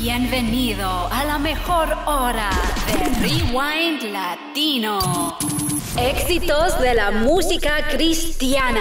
Bienvenido a la mejor hora de Rewind Latino. Éxitos de la música cristiana.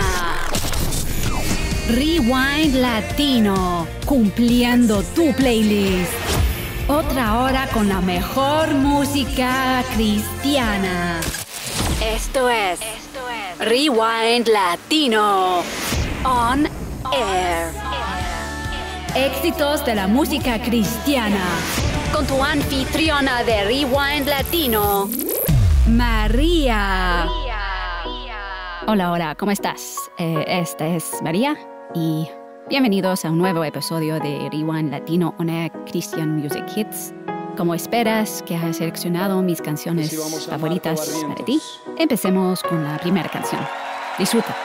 Rewind Latino, cumpliendo tu playlist. Otra hora con la mejor música cristiana. Esto es Rewind Latino On Air. Éxitos de la música cristiana. Con tu anfitriona de Rewind Latino, María. Hola, ¿cómo estás? Esta es María y bienvenidos a un nuevo episodio de Rewind Latino On Air Christian Music Hits. Como esperas que haya seleccionado mis canciones favoritas para ti, empecemos con la primera canción. Disfruta.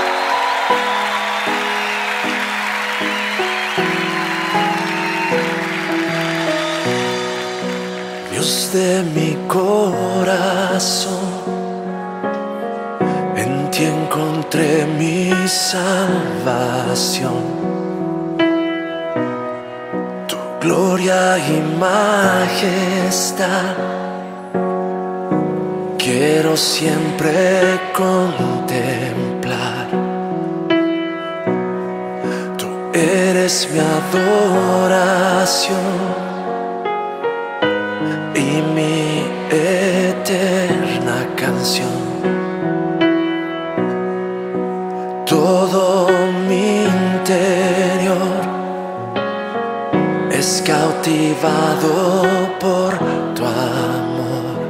Dios de mi corazón, en ti encontré mi salvación. Tu gloria y majestad quiero siempre contemplar. Tú eres mi adoración y mi eterna canción. Todo mi interior es cautivado por tu amor.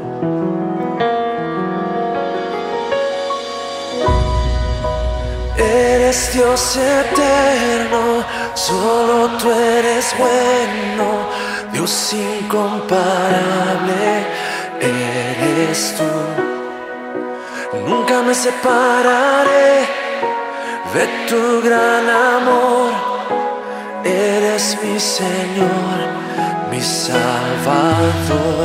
Eres Dios eterno, solo tú eres bueno. Dios incomparable eres tú. Nunca me separaré de tu gran amor. Eres mi Señor, mi Salvador.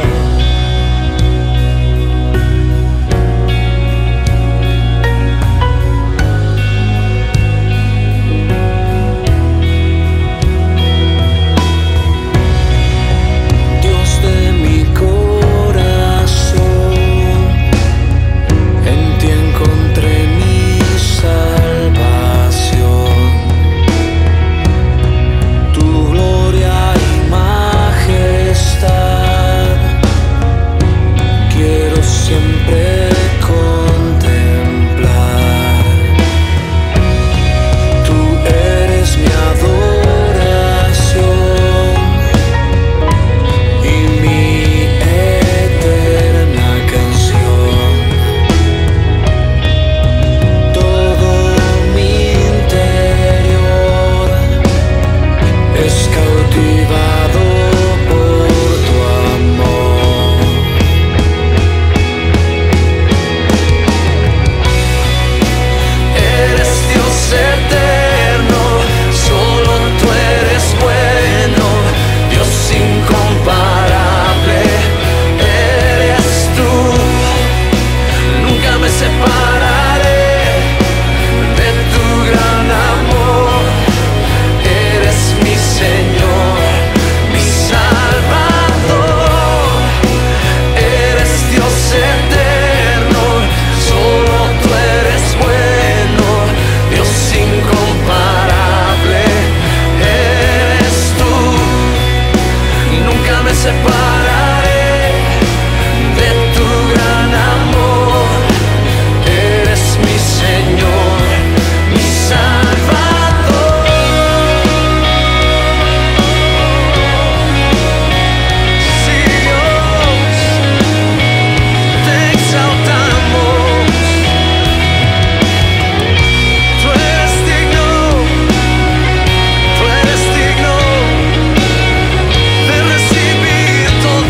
Todo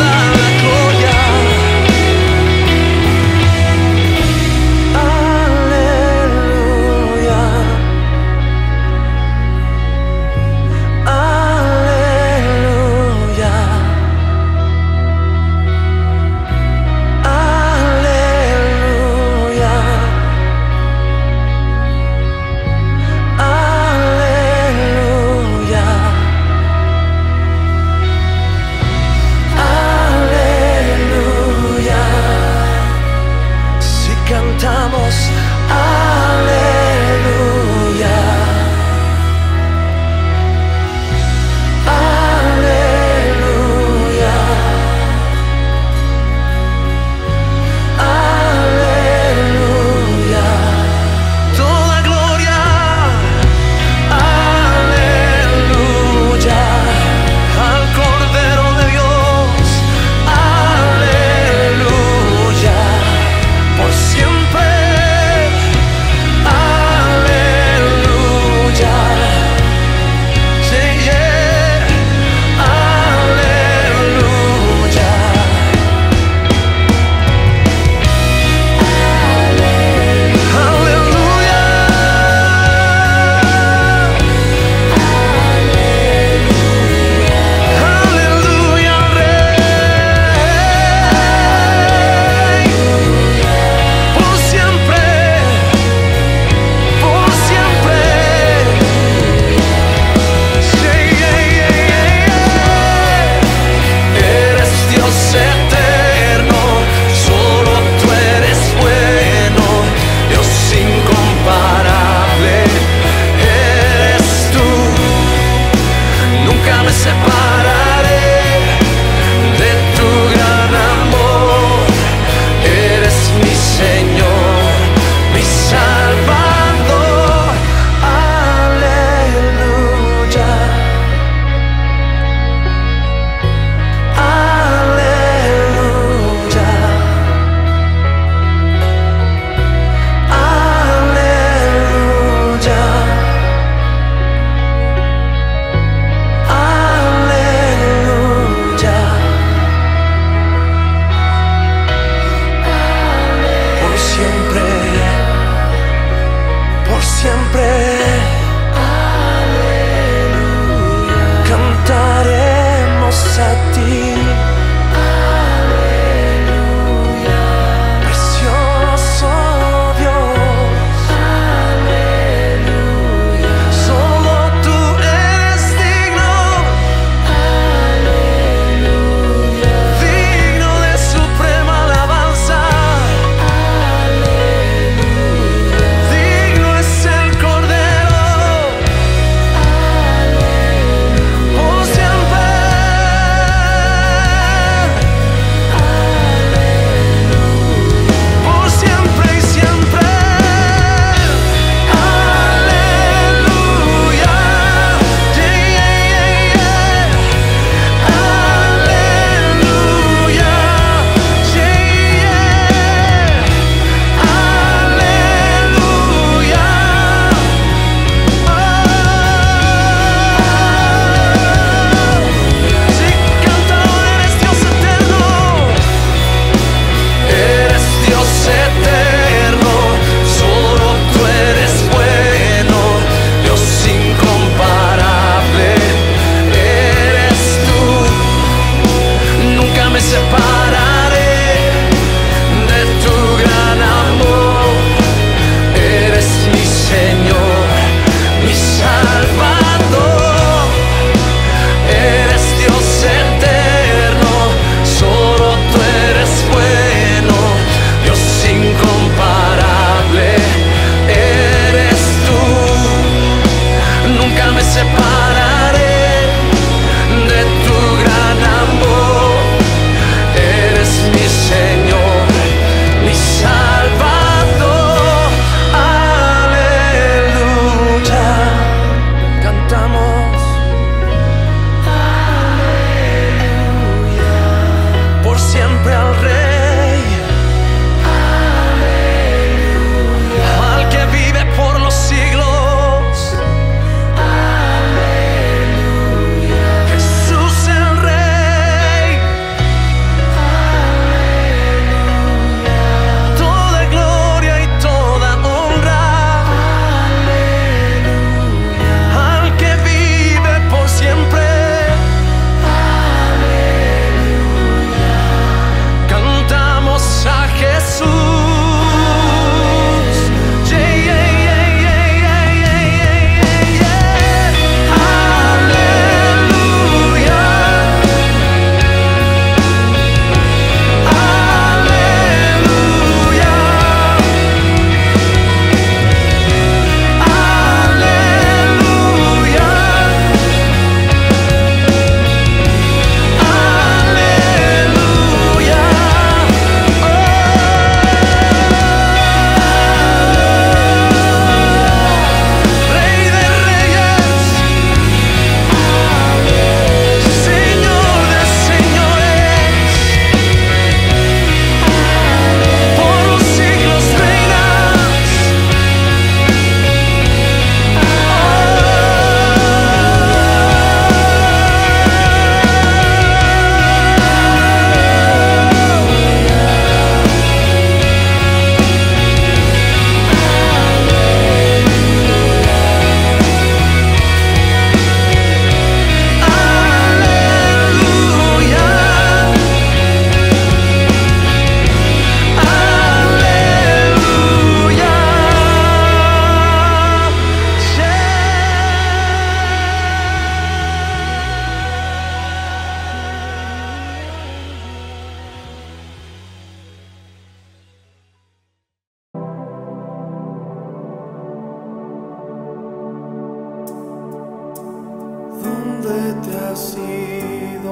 te has ido?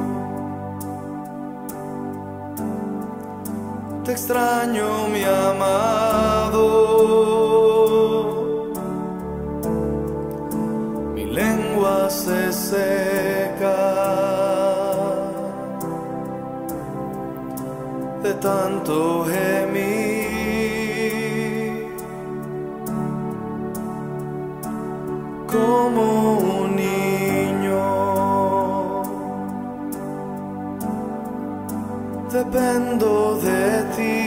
Te extraño, mi amado. Mi lengua se seca de tanto gemir, como un niño. Dependo de ti.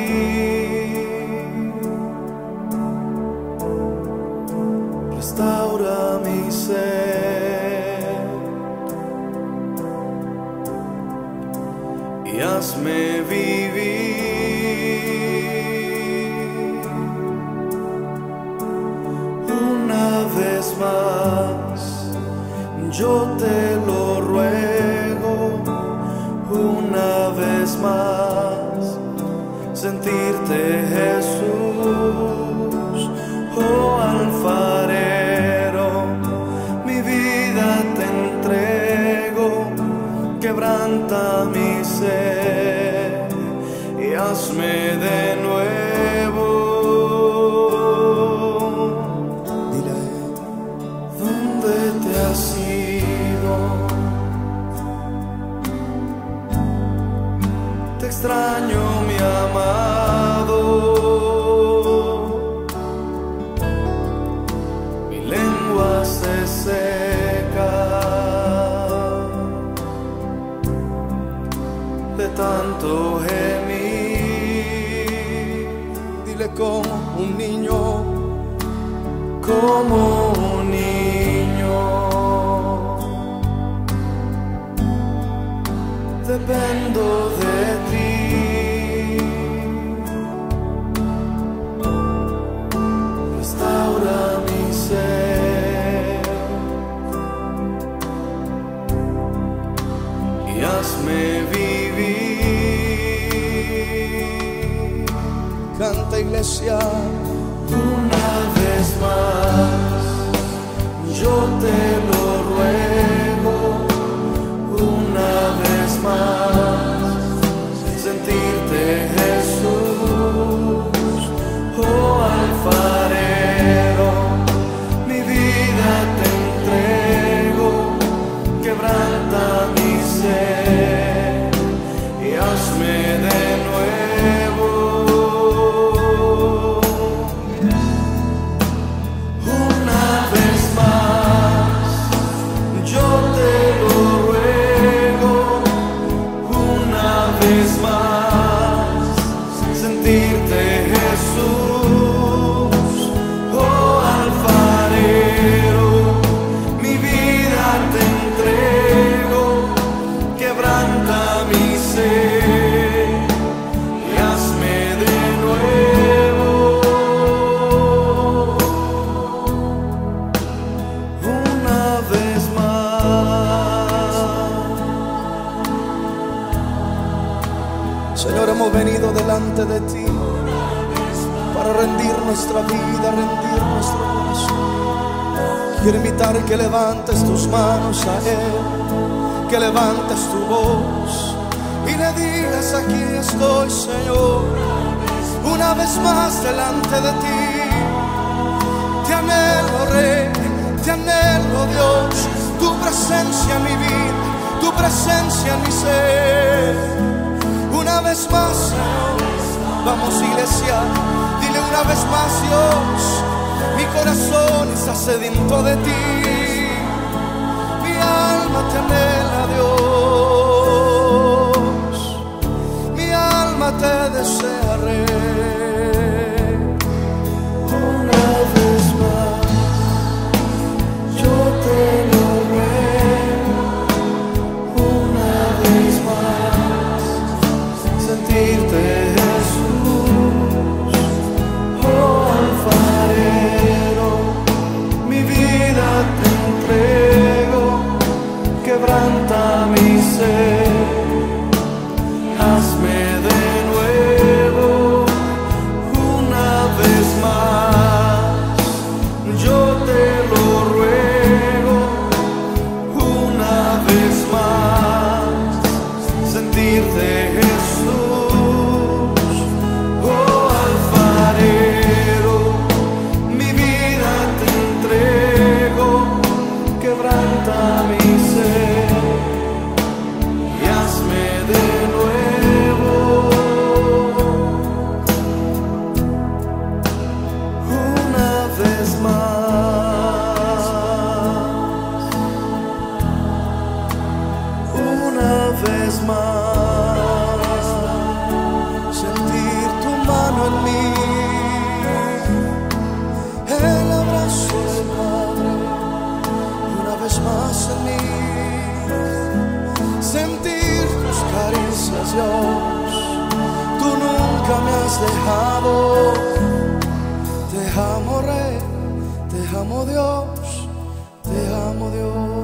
Restaura mi ser y hazme vivir una vez más. Yo te lo ruego, una vez más, sentirte, Jesús, oh alfarero. Mi vida te entrego, quebranta mi ser y hazme de nuevo. Dile, ¿dónde te has ido? Te extraño, mi amado. Mi lengua se seca de tanto gemir. Dile, como un niño, como un niño. Dependo de ti. Restaura mi ser y hazme vivir. Canta, iglesia, una vez más. Yo te lo ruego, una vez más, sentirte, Jesús, oh alfarero. Mi vida te entrego, quebranta mi ser y hazme de nuevo. Una vez más, yo te lo ruego, una vez más, sentirte, Jesús, oh alfarero. Mi vida te entrego, quebranta mi ser y hazme de nuevo. Una vez más. Señor, hemos venido delante de ti para rendir nuestra vida, rendir nuestro corazón. Quiero invitar que levantes tus manos a Él, que levantes tu voz y le digas: aquí estoy, Señor, una vez más delante de ti. Te anhelo, Rey, te anhelo, Dios, tu presencia en mi vida, tu presencia en mi ser. Una vez más, Señor, vamos, iglesia, dile una vez más: Dios, mi corazón está sediento de ti, mi alma te anhela, Dios, mi alma te desea, Rey. Una vez más, yo te lo ruego, una vez más, sentirte, Jesús, oh alfarero. Mi vida te entrego, quebranta mi ser, hazme de nuevo. Una vez más, yo te lo ruego, una sentirte, Jesús, oh alfarero, mi vida te entrego, quebranta mi ser y hazme de nuevo una vez más, una vez más, sentir tu mano en mí, el abrazo del Padre, una vez más en mí, sentir tus caricias, Dios, tú nunca me has dejado, te amo Rey, te amo Dios, te amo Dios.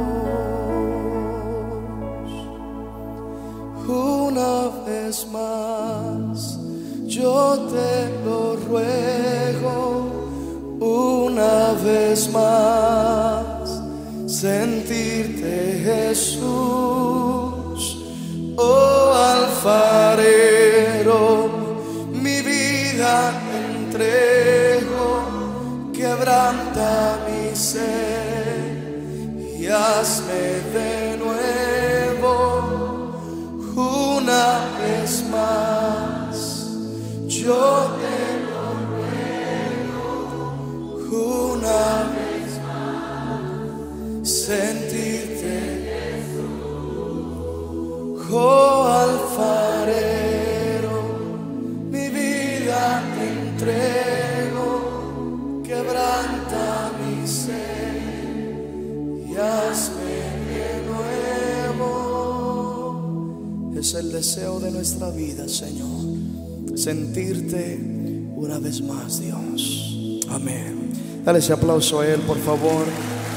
Una vez más, yo te lo ruego, una vez más, sentirte, Jesús, oh alfarero, mi vida entrego, quebranta mi ser y hazme de nuevo una vez más, yo te lo ruego, una vez más, sentirte, oh alfarero, mi vida te entrego, quebranta mi ser y hazme de nuevo. Es el deseo de nuestra vida, Señor, sentirte una vez más, Dios. Amén. Dale ese aplauso a Él, por favor.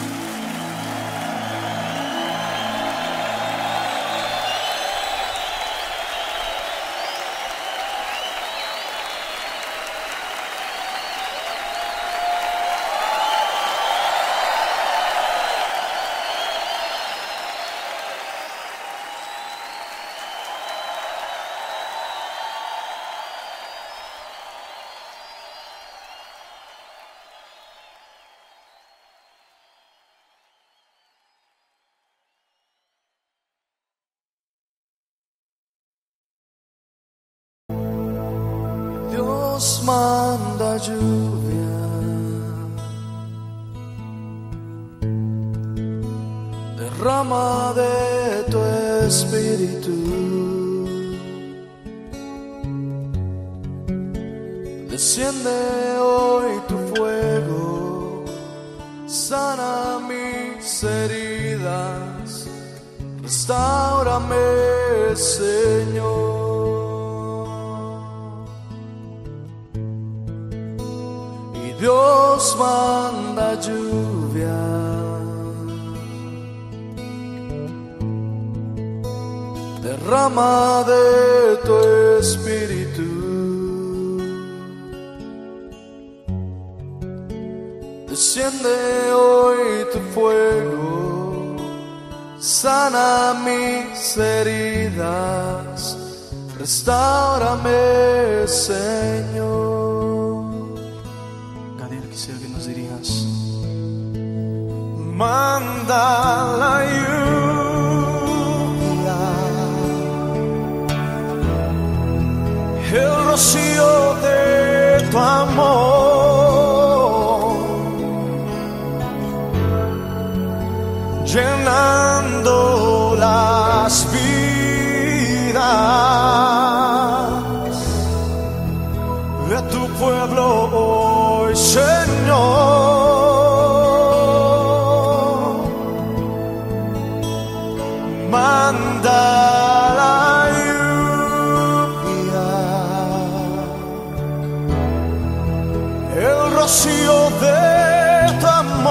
Dios manda lluvia, derrama de tu espíritu, desciende hoy tu fuego, sana mis heridas, restáurame, Señor. Dios manda lluvia, derrama de tu espíritu, desciende hoy tu fuego, sana mis heridas, restáurame, Señor. Quisiera que nos dirías: manda la lluvia, el rocío de tu amor, llenando las vidas de tu pueblo hoy, Señor. Manda la lluvia, el rocío de tu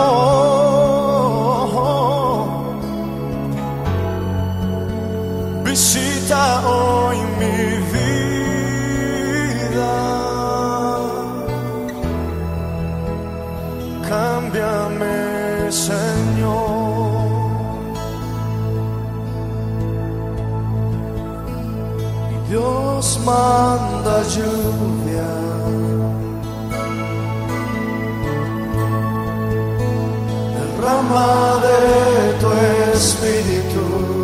amor, visita hoy mi vida, cámbiame, Señor. Dios manda lluvia, derrama de tu espíritu,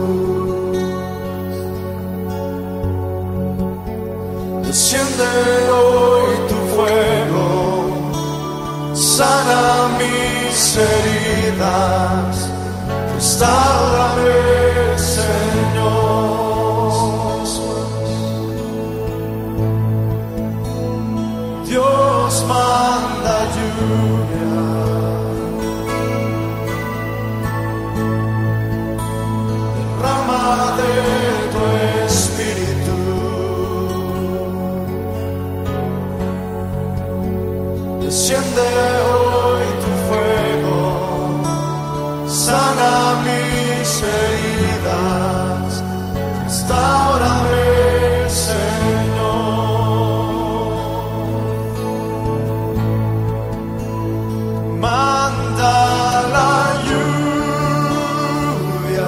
desciende hoy tu fuego, sana mis heridas, restáurame, Señor. Dios manda lluvia, derrama de tu espíritu, desciende hoy tu fuego, sana mis heridas, restáurame, Señor. Manda la lluvia,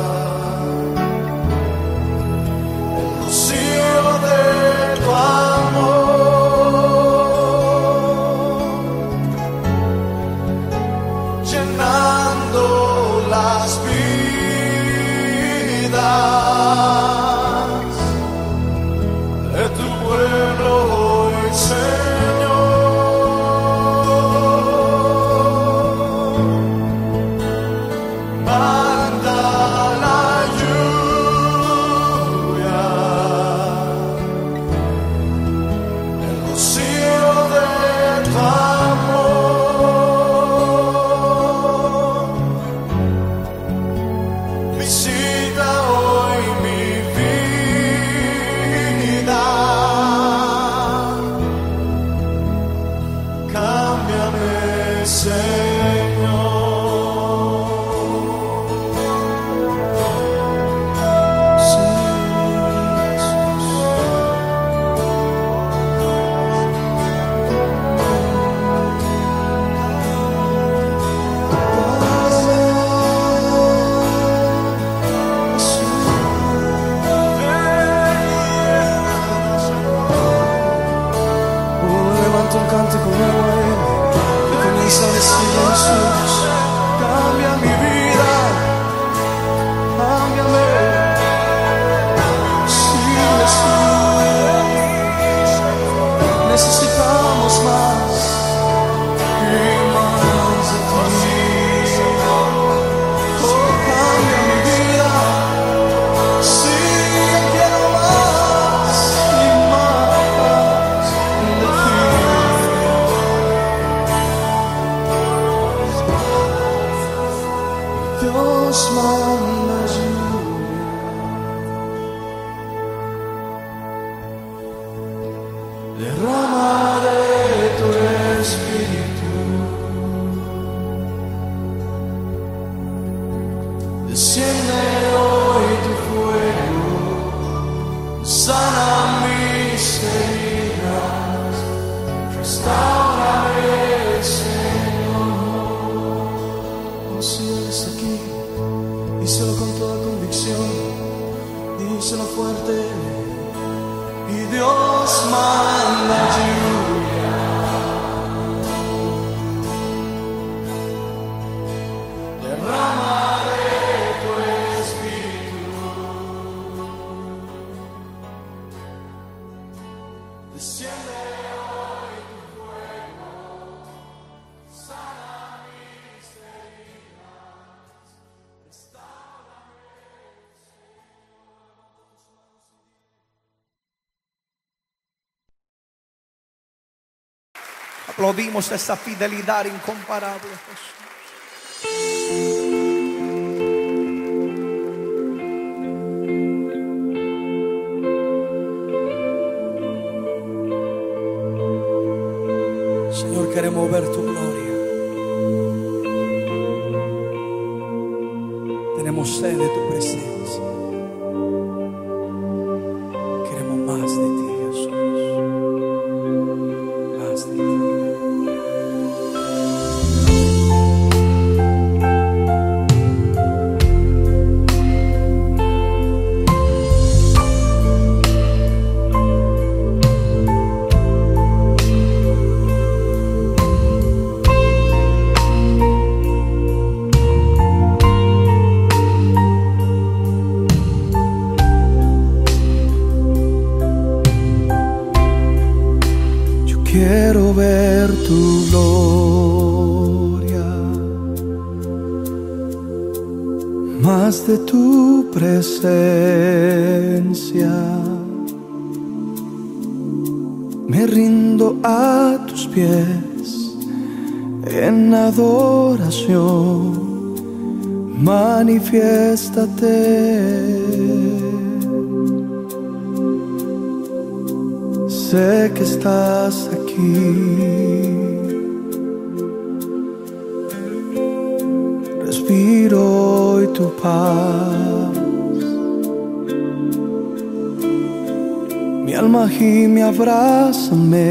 el rocío de tu amor, llenando las vidas de tu pueblo hoy, Señor. Manda la lluvia, el rocío de tu amor, visita hoy mi vida, cámbiame, Señor. Levanta un cántico nuevo a Él y comienza a decirle a Jesús: cambia mi vida, cámbiame. Sí, Jesús, necesitamos más y más de ti. Oh, cambia mi vida, sí, quiero más y más de ti. Dios manda lluvia, derrama de tu espíritu, desciende hoy tu fuego, sana mis heridas, restáurame, Señor. Oh, si Él está aquí, díselo con toda convicción, díselo fuerte. Y Dios manda lluvia, derrama de tu espíritu, desciende hoy tu fuego, sana mis heridas, restáurame. Aplaudimos esta fidelidad incomparable, Jesús. Señor, queremos ver tu gloria. Tenemos sed de tu presencia. Queremos más de ti, Jesús. Más de ti. quiero ver tu gloria, más de tu presencia. Me rindo a tus pies en adoración, manifiéstate. Sé que estás aquí, respiro hoy tu paz. Mi alma gime, abrázame,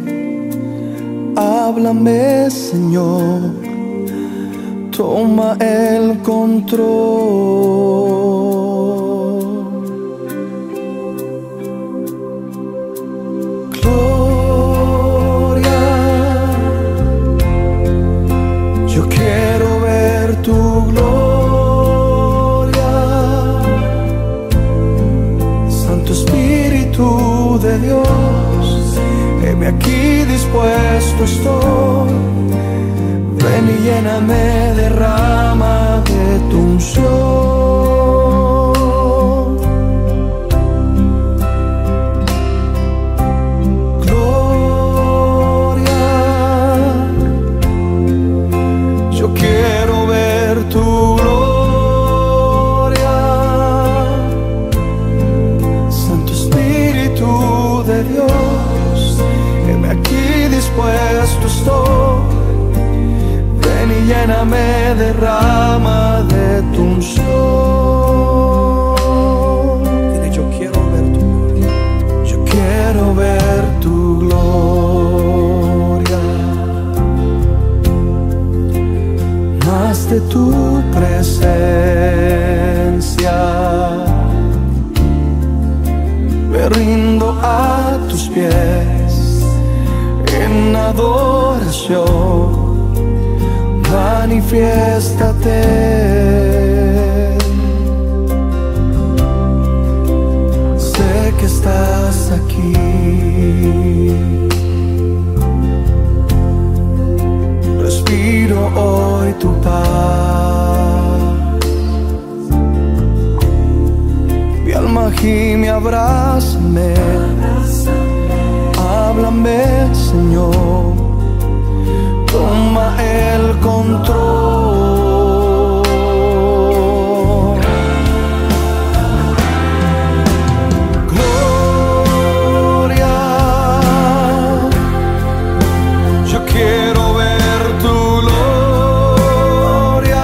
háblame, Señor, toma el control. Gloria, yo quiero ver tu gloria. Santo Espíritu de Dios, heme aquí, dispuesto estoy. Ven y lléname, derrama de tu unción. Gloria, yo quiero ver tu gloria. Santo Espíritu de Dios, heme aquí, dispuesto estoy. Lléname, derrama de tu unción. Dile, yo quiero ver tu gloria. Yo quiero ver tu gloria, más de tu presencia. Me rindo a tus pies en adoración, manifiéstate. Sé que estás aquí, respiro hoy tu paz. Mi alma gime, abrázame, háblame, Señor, toma el control. Gloria, yo quiero ver tu gloria.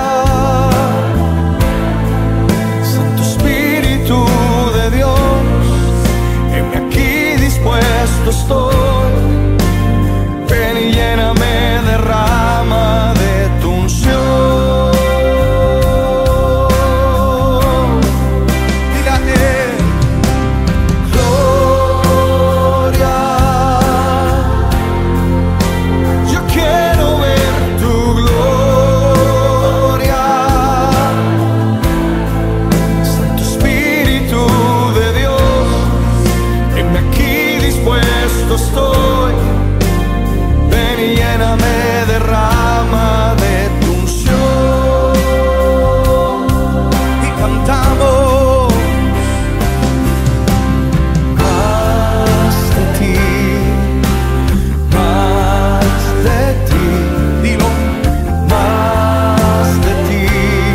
Santo Espíritu de Dios, heme aquí, dispuesto estoy. Ven y lléname, derrama de tu unción. Dile a Él, gloria, yo quiero ver tu gloria. Santo Espíritu de Dios, heme aquí, dispuesto estoy. Ven y lléname, derrama de tu unción. Y cantamos más de ti, más de ti. Dilo, más de ti,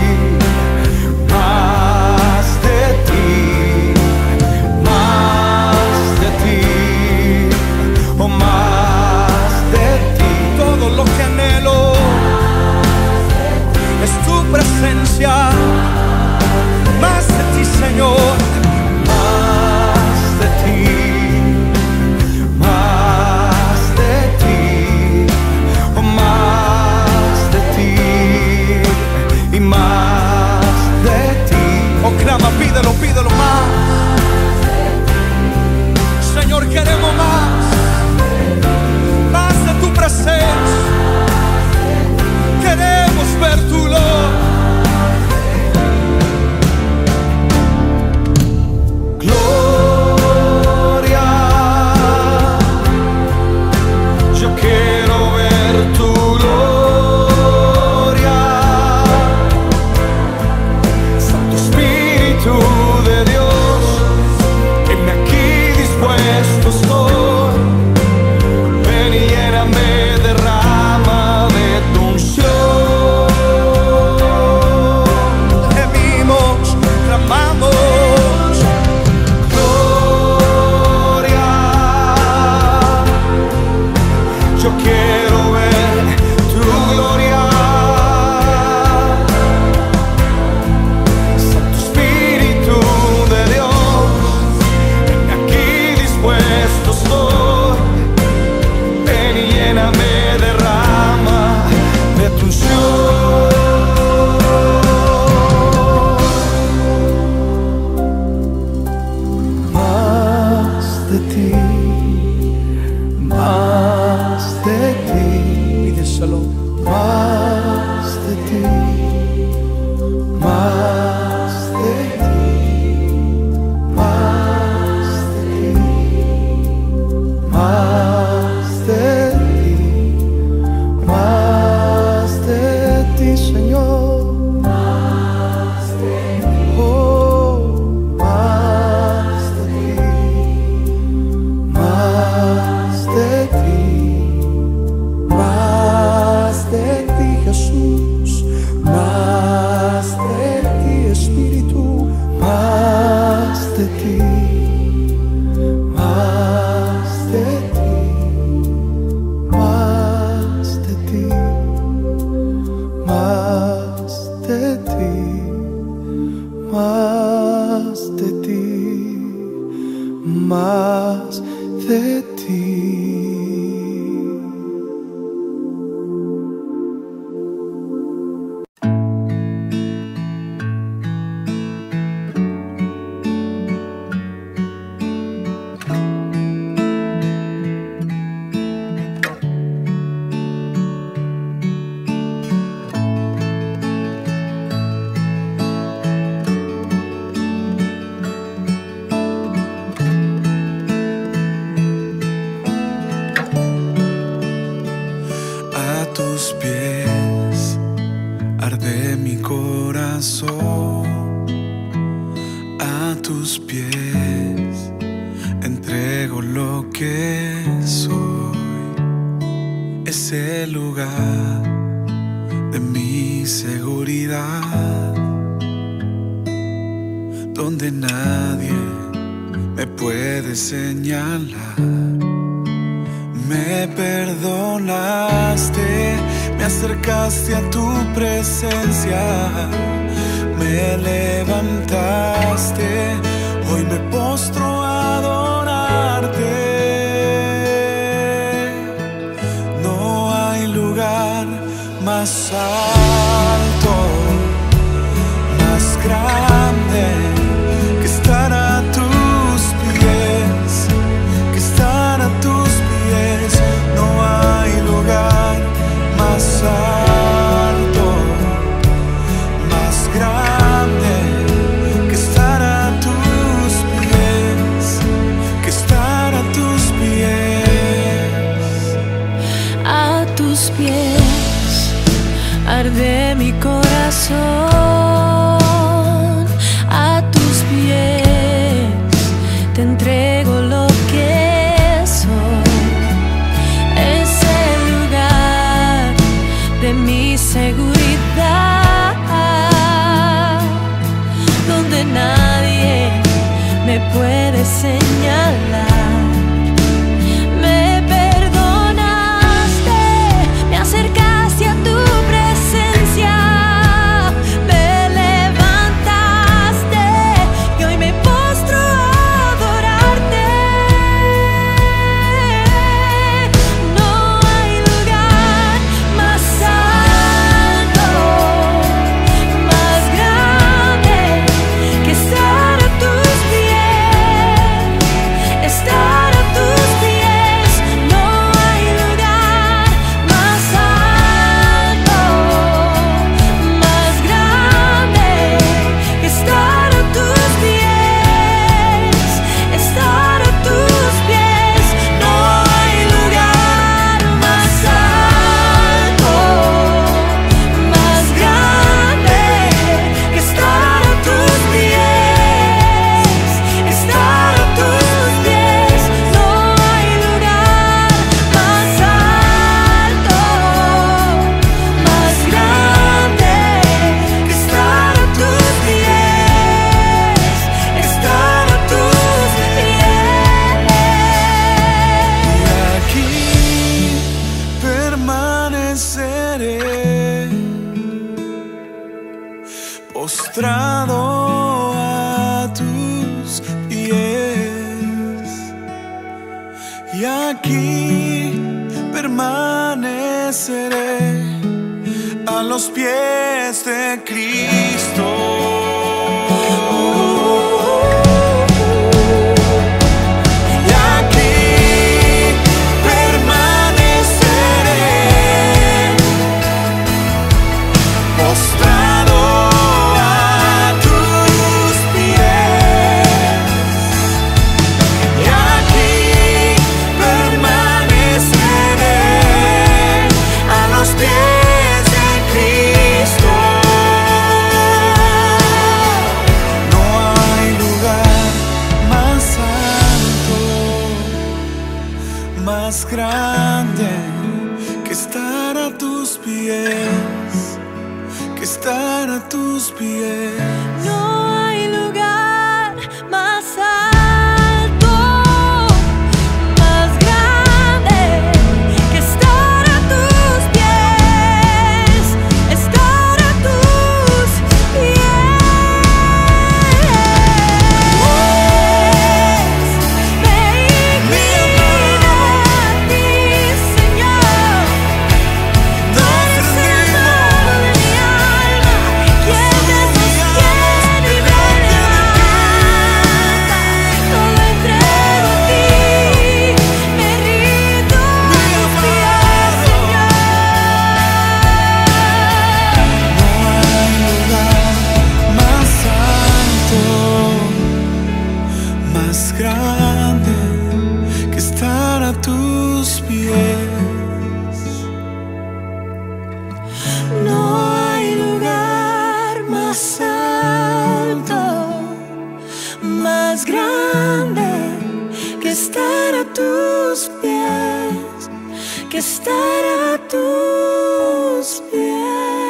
más de ti, más de ti, oh, más de ti. Todo lo que anhelo es tu presencia, más de ti, Señor, más de ti, más de ti, oh, más de ti y más de ti. Oh, clama, pídelo, pídelo más. Señor, queremos más de tu presencia. Queremos ver tu gloria. Gloria, más de ti, más de ti. A tu presencia me levantaste, hoy me postro a adorarte. No hay lugar más alto, más grande que estar a tus pies, que estar a tus pies. No hay lugar más alto, más grande que estar a tus pies, que estar a tus pies. A tus pies arde mi corazón, a tus pies te entrego lo que soy. Es el lugar de mi seguridad, donde nadie me puede señalar. Me perdonaste, me acercaste a tu presencia, me levantaste y hoy me postro a adorarte. No hay lugar más alto, más grande que estar a tus pies, estar a tus pies. No hay lugar más alto, más grande que estar a tus pies, estar a tus pies. No hay lugar más alto, más grande que estar a tus pies, estar a tus pies. No hay lugar más alto, más grande que estar a tus pies, estar a tus pies. Y aquí permaneceré, postrado a tus pies. Y aquí permaneceré a los pies de Cristo. Y aquí permaneceré, postrado a tus pies. Y aquí permaneceré a los pies de Cristo. No hay lugar más alto, más grande que estar a tus pies, que estar a tus pies. No hay lugar más alto, más grande que estar a tus pies, estar a tus pies. más grande que estar a tus pies, que estar a tus pies.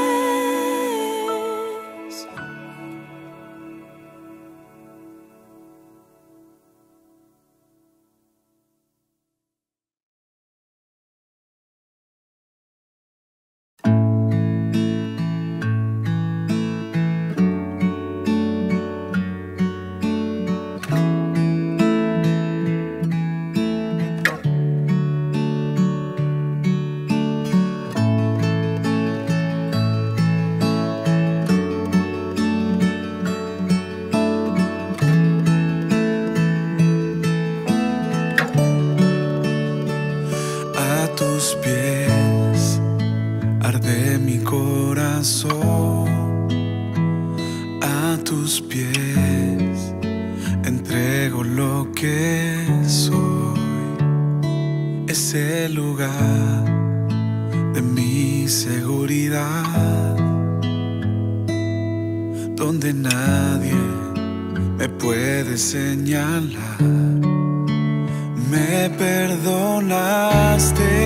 A tus pies entrego lo que soy, ese lugar de mi seguridad, donde nadie me puede señalar. Me perdonaste.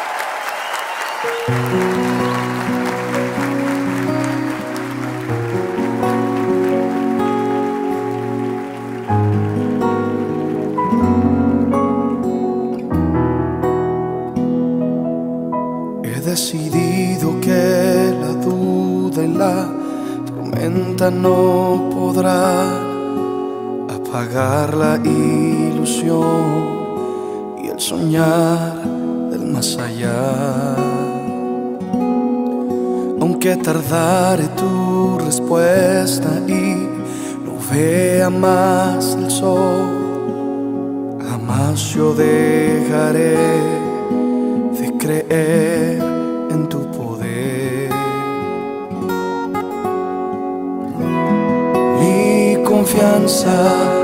He decidido que la duda y la tormenta no podrán apagar la ilusión y el soñar del más allá. Aunque tardare tu respuesta y no vea más el sol, jamás yo dejaré de creer en tu poder. Mi confianza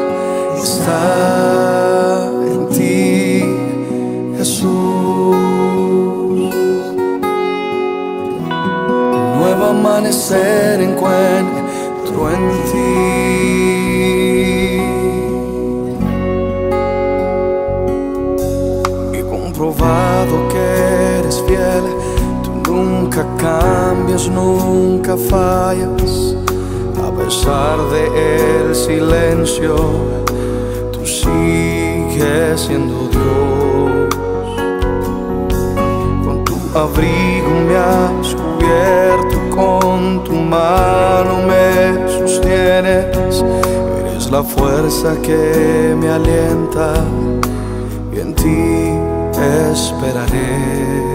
está en ti, Jesús. Un nuevo amanecer encuentro en ti. He comprobado que eres fiel. Nunca cambias, nunca fallas. A pesar del silencio, tú sigues siendo Dios. Con tu abrigo me has cubierto, con tu mano me sostienes. Eres la fuerza que me alienta y en ti esperaré.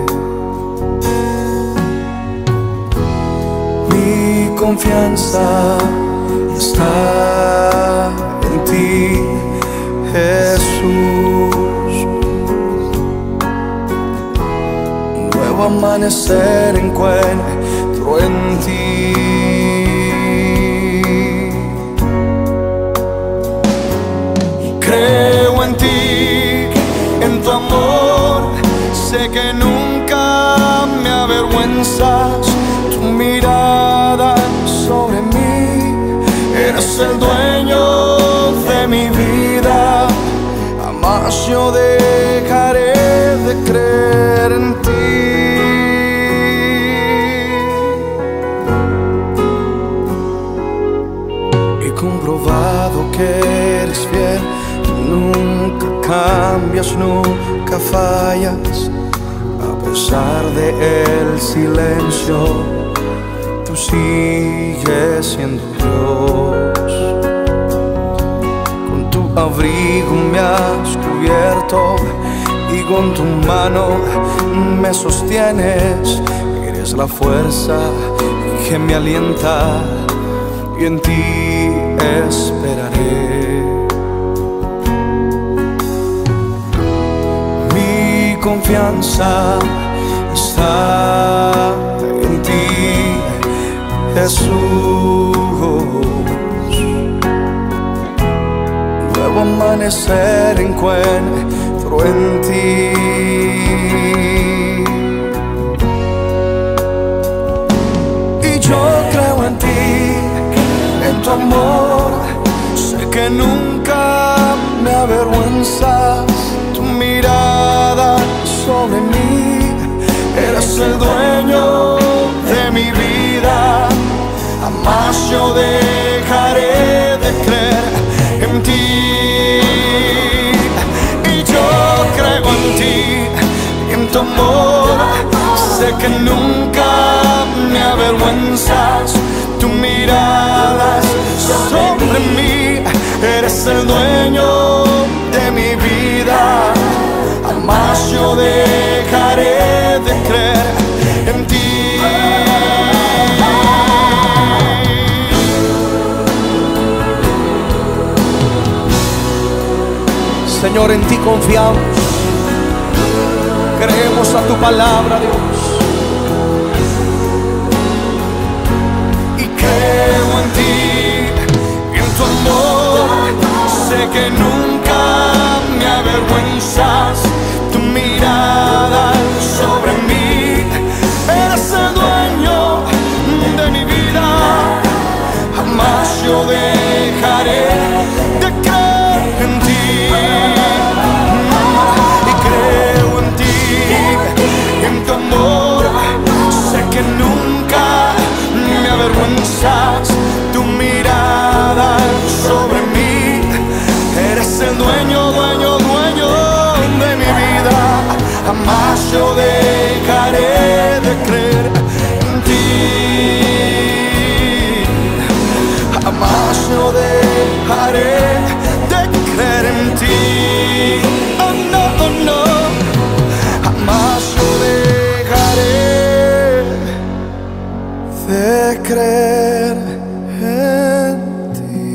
Mi confianza está en ti, Jesús. Un nuevo amanecer encuentro en ti. Creo en ti, en tu amor. Sé que nunca me avergüenzas. Tu mirada sobre mí, eres el dueño de mi vida. Jamás yo dejaré de creer en ti. He comprobado que eres fiel, nunca cambias, nunca fallas. A pesar del silencio, tú sigues siendo Dios. Con tu abrigo me has cubierto y con tu mano me sostienes. Eres la fuerza que me alienta y en ti esperaré. Mi confianza está en ti, Jesús. Nuevo amanecer encuentro en ti. Y yo creo en ti, en tu amor. Sé que nunca vergüenzas, tu mirada sobre mí. Eres el dueño de mi vida, jamás yo dejaré de creer en ti. Y yo creo en ti, en tu amor, sé que nunca me avergüenzas. Tu mirada sobre mí, eres el dueño de mi vida, jamás yo dejaré de creer en ti. Señor, en ti confiamos, creemos a tu palabra, Dios, y creo en ti, en tu amor, sé que nunca me avergüenzas. Tu mirada sobre mí, eres el dueño de mi vida, jamás yo dejaré de creer en ti. Y creo en ti, en tu amor, sé que nunca me avergüenzas. Tu mirada sobre mí, eres el dueño, dueño, dueño de mi vida, jamás yo dejaré de creer en ti, jamás yo dejaré de creer en ti. Oh no, oh no, jamás yo dejaré de creer en ti.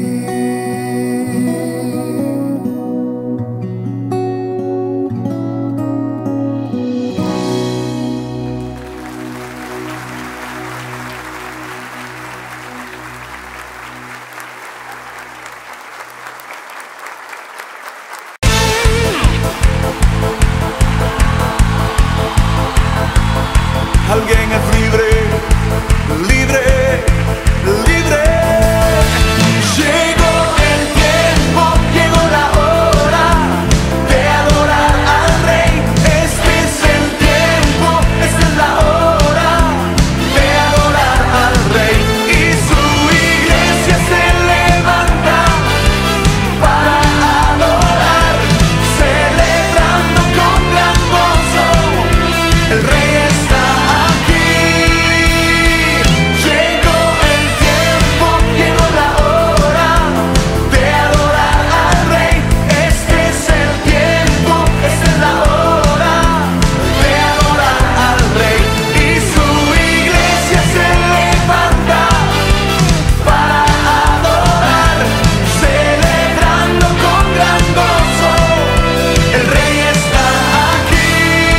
Alguien es libre, libre, libre. Llegó el tiempo, llegó la hora de adorar al Rey. Este es el tiempo, esta es la hora de adorar al Rey. Y su iglesia se levanta para adorar, celebrando con gran gozo. El Rey está aquí. Llegó el tiempo, llegó la hora de adorar al Rey. Este es el tiempo, esta es la hora de adorar al Rey. Y su iglesia se levanta para adorar, celebrando con gran gozo. El Rey está aquí.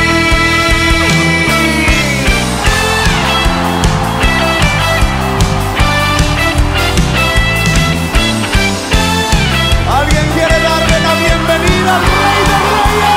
¿Alguien quiere darle la bienvenida al Rey de Reyes?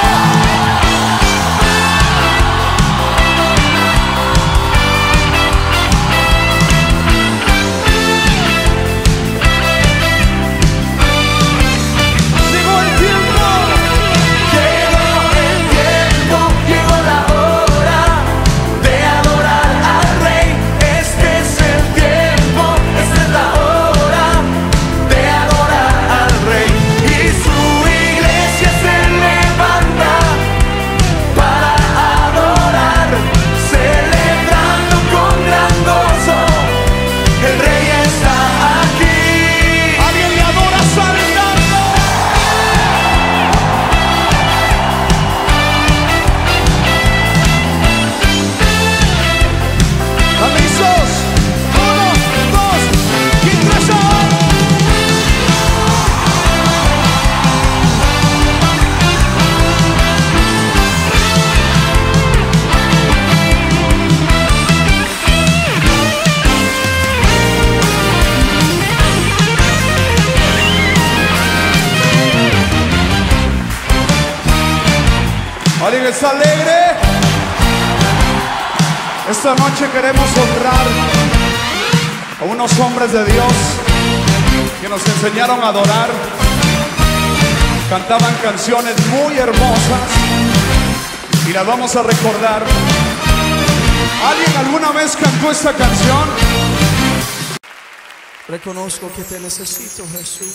Llegó el tiempo, Llegó el tiempo, llegó la hora de adorar al Rey. Este es el tiempo, esta es la hora de adorar al Rey. Y su iglesia se levanta para adorar, celebrando con gran gozo. El Rey está aquí. alguien le adora saltando. ¿Listos? 1, 2 y 3. ¿Alguien está alegre? Esta noche queremos honrar a unos hombres de Dios que nos enseñaron a adorar. cantaban canciones muy hermosas y las vamos a recordar. ¿Alguien alguna vez cantó esta canción? Reconozco que te necesito, Jesús.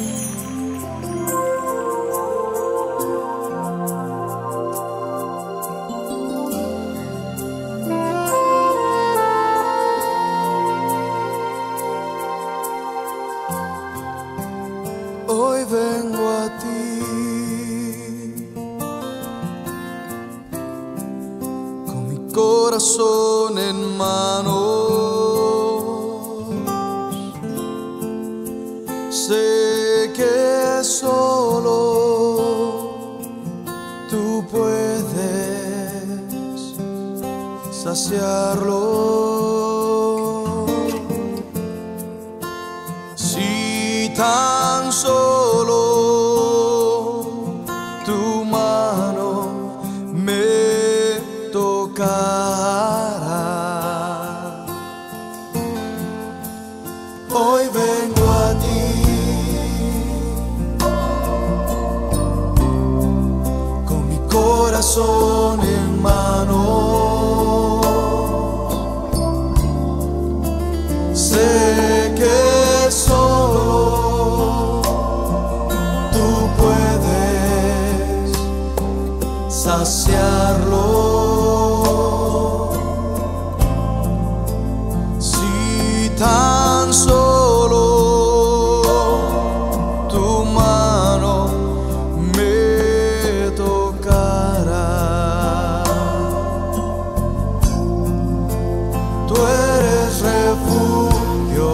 Hoy vengo a ti con mi corazón en manos. Sé que solo tú puedes saciarlo. Si tan solo tu mano me tocara, hoy vengo a ti con mi corazón en mano. Sé que solo tú puedes saciarlo. Si tan solo tu mano me tocara, tú eres refugio,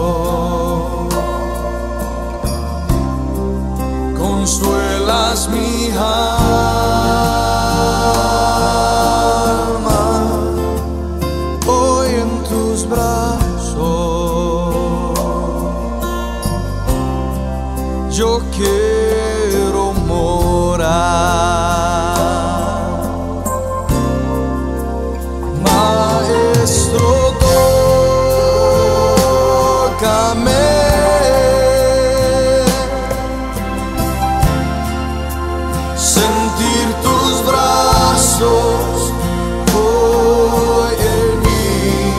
consuelas mi alma. Hoy en tus brazos yo quiero morar. Maestro, tócame, sentir tus brazos hoy en mí.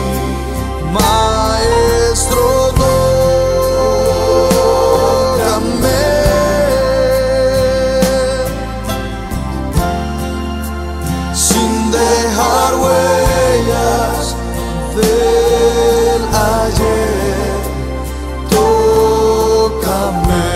Maestro, tócame, sin dejar huellas del ayer. Tócame.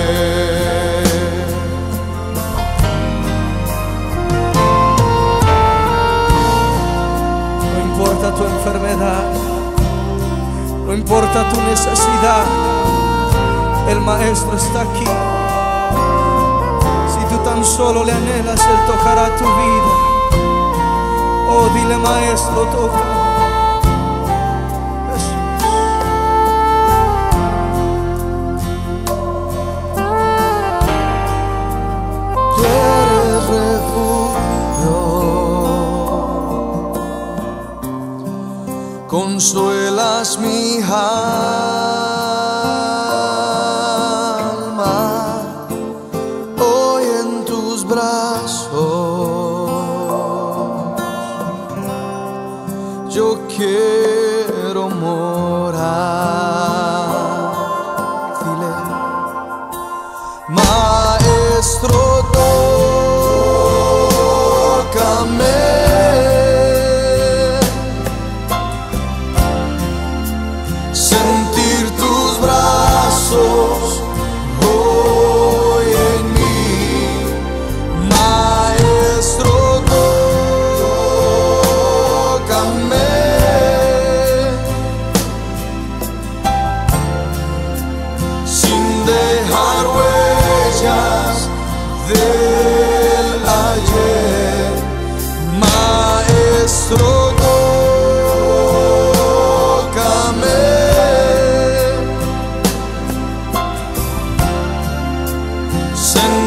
No importa tu enfermedad, no importa tu necesidad, el Maestro está aquí. Si tú tan solo le anhelas, Él tocará tu vida. Oh, dile, Maestro, toca. Tú eres refugio, consuelas mi alma. Hoy en tus brazos yo quiero morar. Dile, Maestro, tócame, sentir tus brazos hoy en mí. Maestro, tócame, sin dejar huellas del ayer. Maestro, tócame, sentir